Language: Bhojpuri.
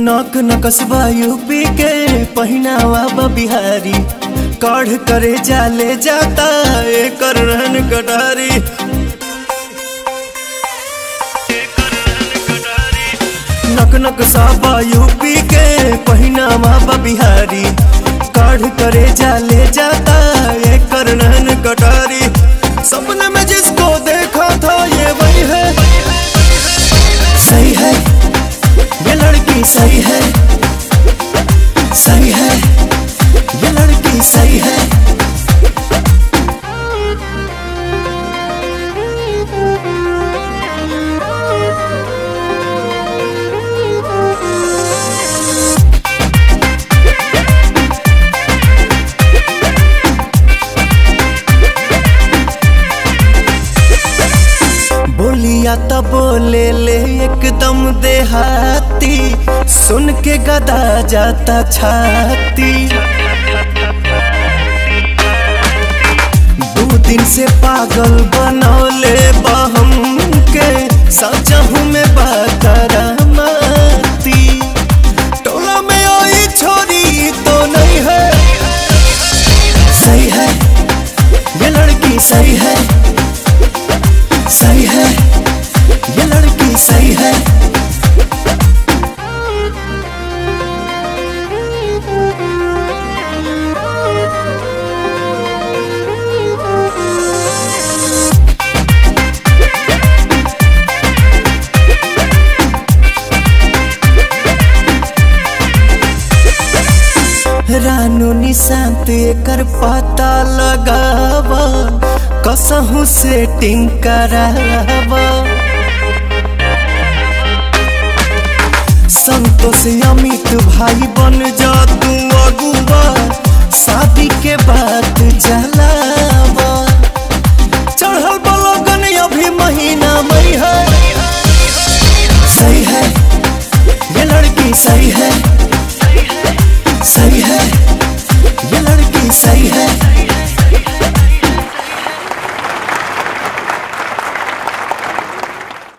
नक नकसबा यूपी के पहिनावा बा बिहारी, काढ़ करे जाले जाता एकर रहन कटारी। नक नकसबा यूपी के पहिनावा बा बिहारी, काढ़ करे जाले जाता एकर रहन कटारी। सपने में जिसको देखा था ये वही है, सही है ये लड़की, सही है, सही है ये लड़की, सही है। बोलिया तो बोले ले एकदम देहाती, सुन के गदा जाता छाती। 2 दिन से पागल बनौले बहम के, सचहू में बाकरामाती। टोला में आई छोरी तो नहीं है, सही है ये लड़की, सही है, सही है ये लड़की, सही है। रानू निशांत एकर पता लगावा, कसहू सेटिंग करावा। संतोष अमित भाई बन जा तू अगुआ, शादी के बाद जलावा। चढ़ल बलगन अभी महीना मई है, सही है ये लड़की, सही है।